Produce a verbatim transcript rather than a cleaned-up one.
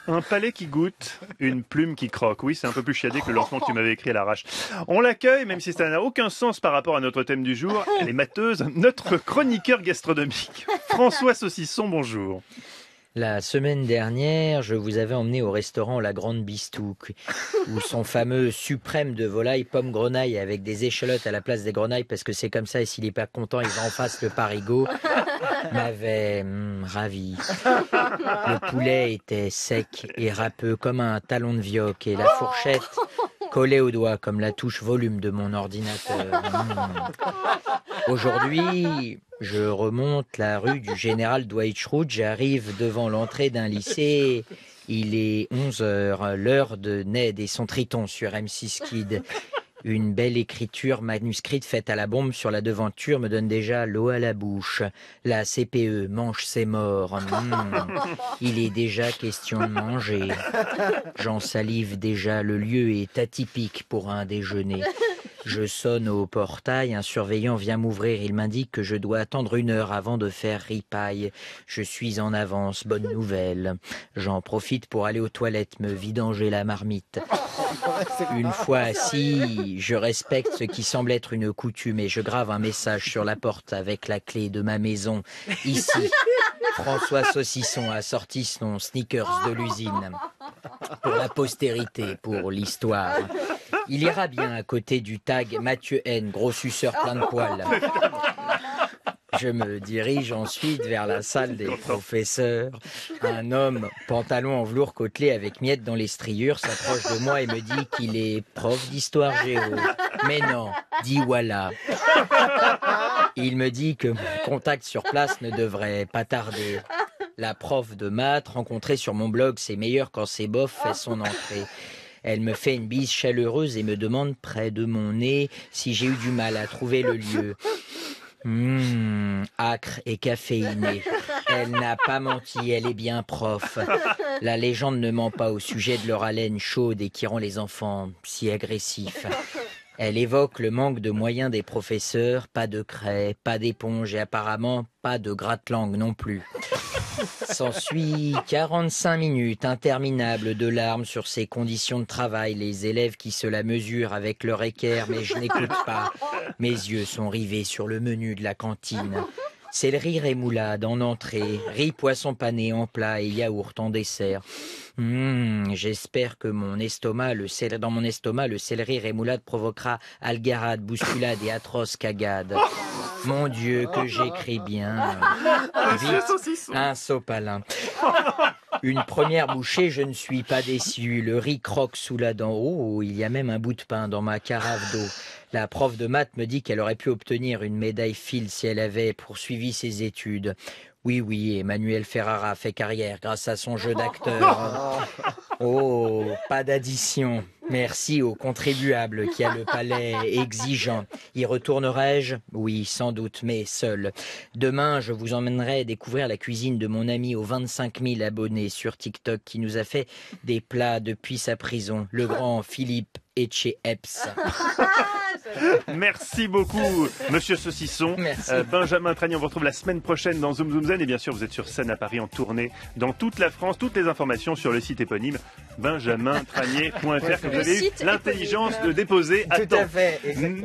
Un palais qui goûte, une plume qui croque. Oui, c'est un peu plus chiadé que le lancement que tu m'avais écrit à l'arrache. On l'accueille, même si ça n'a aucun sens par rapport à notre thème du jour. Elle est mateuse, notre chroniqueur gastronomique. François Saucisson, bonjour. La semaine dernière, je vous avais emmené au restaurant La Grande Bistouque, où son fameux suprême de volaille pomme grenaille avec des échalotes à la place des grenailles, parce que c'est comme ça, et s'il n'est pas content, il va en face le parigot, m'avait hum, ravi. Le poulet était sec et râpeux comme un talon de vioque, et la fourchette collée au doigt comme la touche volume de mon ordinateur. Hum. Aujourd'hui, je remonte la rue du Général Dwight Schrute, j'arrive devant l'entrée d'un lycée. Il est onze heures, l'heure de Ned et son triton sur M six Kid. Une belle écriture manuscrite faite à la bombe sur la devanture me donne déjà l'eau à la bouche. La C P E mange ses morts. Mmh. Il est déjà question de manger. J'en salive déjà, le lieu est atypique pour un déjeuner. Je sonne au portail, un surveillant vient m'ouvrir, il m'indique que je dois attendre une heure avant de faire ripaille. Je suis en avance, bonne nouvelle. J'en profite pour aller aux toilettes, me vidanger la marmite. Une fois assis, je respecte ce qui semble être une coutume et je grave un message sur la porte avec la clé de ma maison. Ici, François Saucisson a sorti son sneakers de l'usine. Pour la postérité, pour l'histoire. Il ira bien à côté du tag Mathieu N, gros suceur plein de poils. Je me dirige ensuite vers la salle des professeurs. Un homme, pantalon en velours côtelé avec miettes dans les striures, s'approche de moi et me dit qu'il est prof d'histoire géo. Mais non, dit voilà. Il me dit que mon contact sur place ne devrait pas tarder. La prof de maths rencontrée sur mon blog C'est meilleur quand c'est bof fait son entrée. Elle me fait une bise chaleureuse et me demande près de mon nez si j'ai eu du mal à trouver le lieu. Mmh, âcre et caféiné. Elle n'a pas menti, elle est bien prof. La légende ne ment pas au sujet de leur haleine chaude et qui rend les enfants si agressifs. Elle évoque le manque de moyens des professeurs, pas de craie, pas d'éponge et apparemment pas de gratte-langue non plus. S'ensuit quarante-cinq minutes interminables de larmes sur ces conditions de travail, les élèves qui se la mesurent avec leur équerre, mais je n'écoute pas. Mes yeux sont rivés sur le menu de la cantine. Céleri rémoulade en entrée, riz poisson pané en plat et yaourt en dessert. Mmh, j'espère que mon estomac, le céleri, dans mon estomac, le céleri rémoulade provoquera algarade, bousculade et atroce cagade. Mon Dieu, que j'écris bien. Vite, un sopalin. Une première bouchée, je ne suis pas déçu. Le riz croque sous la dent. Oh, il y a même un bout de pain dans ma carafe d'eau. La prof de maths me dit qu'elle aurait pu obtenir une médaille Fields si elle avait poursuivi ses études. Oui, oui, Emmanuel Ferrara fait carrière grâce à son jeu d'acteur. Oh, pas d'addition. Merci au contribuable qui a le palais exigeant. Y retournerai-je? Oui, sans doute, mais seul. Demain, je vous emmènerai découvrir la cuisine de mon ami aux vingt-cinq mille abonnés sur TikTok qui nous a fait des plats depuis sa prison, le grand Philippe Etche-Eps. Merci beaucoup, Monsieur Saucisson. Merci. Euh, Benjamin Tranier, on vous retrouve la semaine prochaine dans Zoom Zoom Zen. Et bien sûr, vous êtes sur scène à Paris en tournée dans toute la France. Toutes les informations sur le site éponyme benjamin tranier point f r que vous avez eu l'intelligence de déposer à Tout temps. à fait. Exactement.